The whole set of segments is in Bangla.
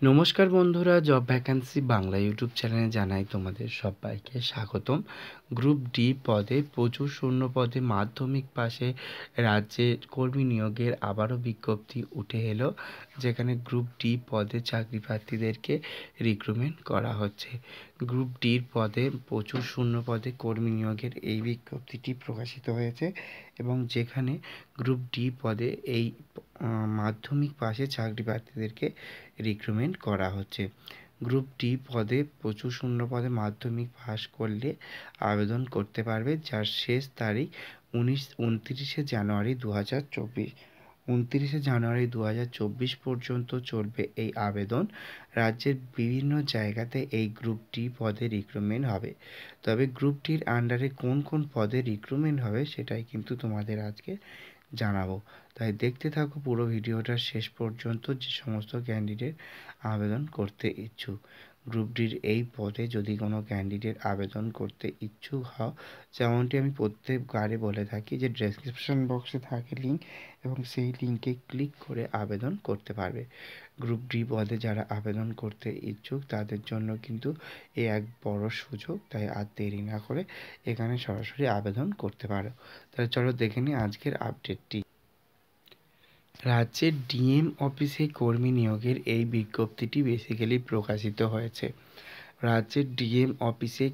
নমস্কার বন্ধুরা, জব ভ্যাকান্সি বাংলা ইউটিউব চ্যানেলে জানাই তোমাদের সবাইকে স্বাগতম। গ্রুপ ডি পদে প্রচুর শূন্য পদে মাধ্যমিক পাশে রাজ্যে কর্মী নিয়োগের আবারও বিজ্ঞপ্তি উঠে এলো, যেখানে গ্রুপ ডি পদে চাকরি প্রার্থীদেরকে রিক্রুটমেন্ট করা হচ্ছে। গ্রুপ ডির পদে প্রচুর শূন্য পদে কর্মী নিয়োগের এই বিজ্ঞপ্তিটি প্রকাশিত হয়েছে এবং যেখানে গ্রুপ ডি পদে এই মাধ্যমিক পাশে চাকরি প্রার্থীদেরকে রিক্রুটমেন্ট করা হচ্ছে। গ্রুপ ডি পদে প্রচুর শূন্য পদে মাধ্যমিক পাস করলে আবেদন করতে পারবে, যার শেষ তারিখ 29 জানুয়ারি 2024। 29 জানুয়ারি 2024 পর্যন্ত চলবে এই আবেদন। রাজ্যের বিভিন্ন জায়গাতে এই গ্রুপ ডি পদে রিক্রুটমেন্ট হবে। তবে গ্রুপ ডির আন্ডারে কোন কোন পদে রিক্রুটমেন্ট হবে সেটাই কিন্তু তোমাদের আজকে জানাবো। তাই দেখতে থাকো পুরো ভিডিওটা শেষ পর্যন্ত। যে সমস্ত ক্যান্ডিডেট আবেদন করতে ইচ্ছুক, গ্রুপ ডির এই পদে যদি কোনো ক্যান্ডিডেট আবেদন করতে ইচ্ছুক হও, যেমনটি আমি প্রত্যেকবারে বলে থাকি যে ডেসক্রিপশন বক্সে থাকে লিঙ্ক, এবং সেই লিঙ্কে ক্লিক করে আবেদন করতে পারবে। গ্রুপ ডি পদে যারা আবেদন করতে ইচ্ছুক তাদের জন্য কিন্তু এই এক বড় সুযোগ, তাই আর দেরি না করে এখানে সরাসরি আবেদন করতে পারো। তাহলে চলো দেখে নিই আজকের আপডেটটি। রাজ্যের ডিএম অফিসে কর্মী নিয়োগের এই বিজ্ঞপ্তিটি বেসিক্যালি প্রকাশিত হয়েছে। রাজ্যের ডিএম অফিসে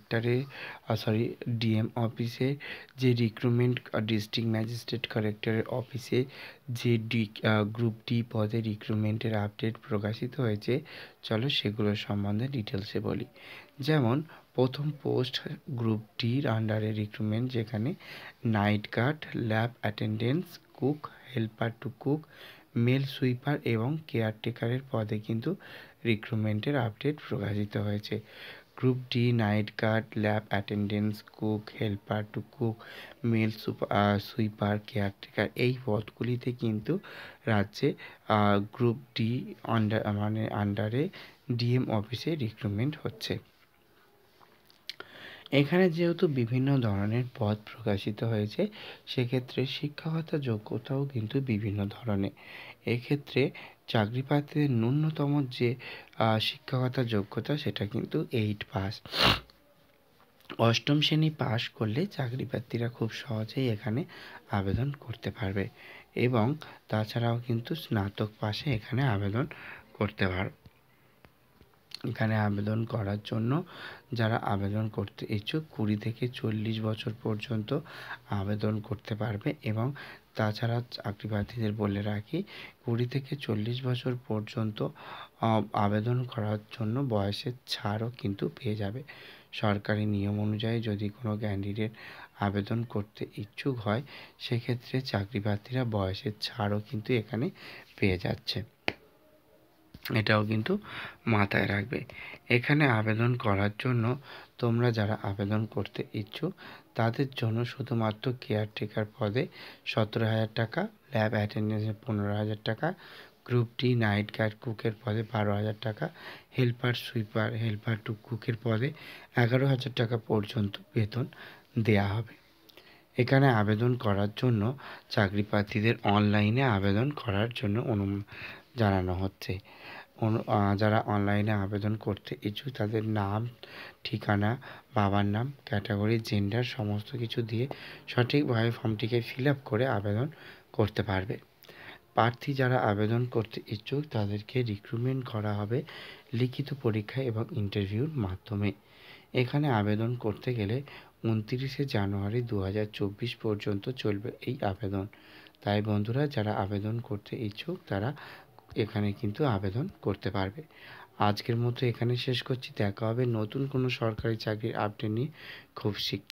ডিএম অফিসে যে রিক্রুটমেন্ট ডিস্ট্রিক্ট ম্যাজিস্ট্রেট কালেক্টরের অফিসে যে গ্রুপ ডি পদে রিক্রুটমেন্টের আপডেট প্রকাশিত হয়েছে, চলো সেগুলোর সম্বন্ধে ডিটেলসে বলি। যেমন প্রথম পোস্ট গ্রুপ ডির আন্ডারে রিক্রুটমেন্ট, যেখানে night guard, lab attendance, cook, helper to cook, male sweeper এবং কেয়ারটেকারের পদে কিন্তু রিক্রুটমেন্টের আপডেট প্রকাশিত হয়েছে। Group D night guard, lab attendance, cook, helper to cook, male sweeper, caretaker এই পদগুলিতে কিন্তু রাজ্যে গ্রুপ ডি আন্ডারে ডিএম অফিসে রিক্রুটমেন্ট হচ্ছে। এখানে যেহেতু বিভিন্ন ধরনের পদ প্রকাশিত হয়েছে, সেক্ষেত্রে শিক্ষাগত যোগ্যতাও কিন্তু বিভিন্ন ধরনের। এক্ষেত্রে চাকরি প্রার্থীদের ন্যূনতম যে শিক্ষাগত যোগ্যতা সেটা কিন্তু 8 পাস। অষ্টম শ্রেণী পাশ করলে চাকরি প্রার্থীরা খুব সহজেই এখানে আবেদন করতে পারবে, এবং তাছাড়াও কিন্তু স্নাতক পাশে এখানে আবেদন করতে পারবে। এখানে আবেদন করার জন্য যারা আবেদন করতে ইচ্ছুক 20 থেকে 40 বছর পর্যন্ত আবেদন করতে পারবে, এবং তাছাড়া চাকরি প্রার্থীদের বলে রাখি 20 থেকে 40 বছর পর্যন্ত আবেদন করার জন্য বয়সের ছাড়ও কিন্তু পেয়ে যাবে। সরকারি নিয়ম অনুযায়ী যদি কোনো ক্যান্ডিডেট আবেদন করতে ইচ্ছুক হয়, সেক্ষেত্রে চাকরি প্রার্থীরা বয়সের ছাড়ও কিন্তু এখানে পেয়ে যাচ্ছে। এটাও কিন্তু মাথায় রাখবে। এখানে আবেদন করার জন্য তোমরা যারা আবেদন করতে ইচ্ছুক তাদের জন্য শুধুমাত্র কেয়ারটেকার পদে 17,000 টাকা, ল্যাব অ্যাটেন্ডেন্সে 15,000 টাকা, গ্রুপ ডি নাইট গার্ড কুকের পদে 12,000 টাকা, হেল্পার সুইপার, হেল্পার টু কুকের পদে 11,000 টাকা পর্যন্ত বেতন দেয়া হবে। এখানে আবেদন করার জন্য চাকরি প্রার্থীদের অনলাইনে আবেদন করার জন্য জানানো হচ্ছে। যারা অনলাইনে আবেদন করতে ইচ্ছুক তাদের নাম, ঠিকানা, বাবার নাম, ক্যাটাগরি, জেন্ডার সমস্ত কিছু দিয়ে সঠিকভাবে ফর্মটিকে ফিল আপ করে আবেদন করতে পারবে। প্রার্থী যারা আবেদন করতে ইচ্ছুক তাদেরকে রিক্রুটমেন্ট করা হবে লিখিত পরীক্ষা এবং ইন্টারভিউর মাধ্যমে। এখানে আবেদন করতে গেলে 29 জানুয়ারি 2024 পর্যন্ত চলবে এই আবেদন। তাই বন্ধুরা, যারা আবেদন করতে ইচ্ছুক তারা এখানে কিন্তু আবেদন করতে পারবে। আজকের মতো এখানে শেষ করছি। দেখা হবে নতুন কোনো সরকারি চাকরির আপডেট নিয়ে খুব শীঘ্রই।